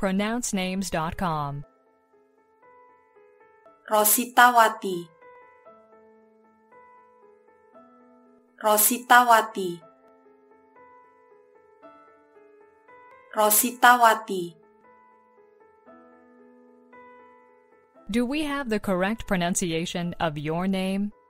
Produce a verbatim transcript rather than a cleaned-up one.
pronounce names dot com. Rositawati. Rositawati. Rositawati. Do we have the correct pronunciation of your name?